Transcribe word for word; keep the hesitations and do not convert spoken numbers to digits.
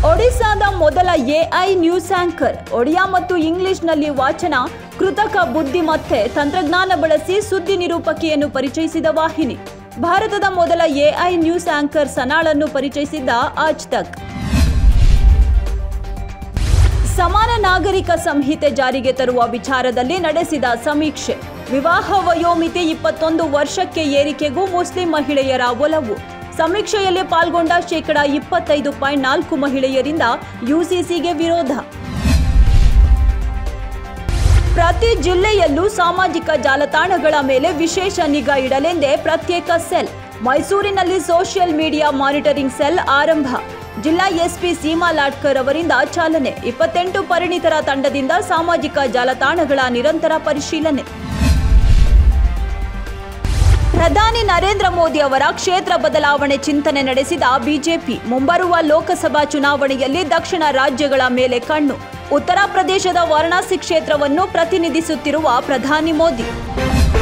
ಒಡಿಶಾದ ಮೊದಲ AI news anchor. Odia ಮತ್ತು ಇಂಗ್ಲಿಷ್ನಲ್ಲಿ ವಾಚನ, ಕೃತಕ ಬುದ್ಧಿಮತ್ತೆ ತಂತ್ರಜ್ಞಾನ ಬಳಸಿ ಸುದ್ದಿ ನಿರೂಪಕಿಯನ್ನು ಪರಿಚಯಿಸಿದ ವಾಹಿನಿ. ಭಾರತದ ಮೊದಲ ಎಐ ನ್ಯೂಸ್ ಆಂಕರ್ ಸನಾಳನ್ನು ಪರಿಚಯಿಸಿದ್ದ ಆಜ್ ತಕ್. ಸಮಾನ ನಾಗರಿಕ ಸಂಹಿತೆ ಜಾರಿಗೆ ತರುವ ವಿಚಾರದಲ್ಲಿ ನಡೆಸಿದ ಸಮೀಕ್ಷೆ. ವಿವಾಹ ವಯೋಮಿತಿ ಇಪ್ಪತ್ತೊಂದು ವರ್ಷಕ್ಕೆ ಏರಿಕೆಗೂ ಮುಸ್ಲಿಂ ಮಹಿಳೆಯರ ಒಲವು. ಸಮೀಕ್ಷೆಯಲ್ಲಿ ಪಾಲ್ಗೊಂಡ ಶೇಕಡ ಇಪ್ಪತ್ತೈದು ಪಾಯಿಂಟ್ ನಾಲ್ಕು ಮಹಿಳೆಯರಿಂದ ಯುಸಿಸಿಗೆ ವಿರೋಧ. ಪ್ರತಿ ಜಿಲ್ಲೆಯಲ್ಲೂ ಸಾಮಾಜಿಕ ಜಾಲತಾಣಗಳ ಮೇಲೆ ವಿಶೇಷ ನಿಗಾ ಇಡಲೆಂದೇ ಪ್ರತ್ಯೇಕ ಸೆಲ್. ಮೈಸೂರಿನಲ್ಲಿ ಸೋಷಿಯಲ್ ಮೀಡಿಯಾ ಮಾನಿಟರಿಂಗ್ ಸೆಲ್ ಆರಂಭ. ಜಿಲ್ಲಾ ಎಸ್ಪಿ ಸೀಮಾ ಲಾಟ್ಕರ್ ಅವರಿಂದ ಚಾಲನೆ. ಇಪ್ಪತ್ತೆಂಟು ಪರಿಣಿತರ ತಂಡದಿಂದ ಸಾಮಾಜಿಕ ಜಾಲತಾಣಗಳ ನಿರಂತರ ಪರಿಶೀಲನೆ. ಪ್ರಧಾನಿ ನರೇಂದ್ರ ಮೋದಿ ಅವರ ಕ್ಷೇತ್ರ ಬದಲಾವಣೆ ಚಿಂತನೆ ನಡೆಸಿದ ಬಿಜೆಪಿ. ಮುಂಬರುವ ಲೋಕಸಭಾ ಚುನಾವಣೆಯಲ್ಲಿ ದಕ್ಷಿಣ ರಾಜ್ಯಗಳ ಮೇಲೆ ಕಣ್ಣು. ಉತ್ತರ ಪ್ರದೇಶದ ವಾರಣಾಸಿ ಕ್ಷೇತ್ರವನ್ನು ಪ್ರತಿನಿಧಿಸುತ್ತಿರುವ ಪ್ರಧಾನಿ ಮೋದಿ.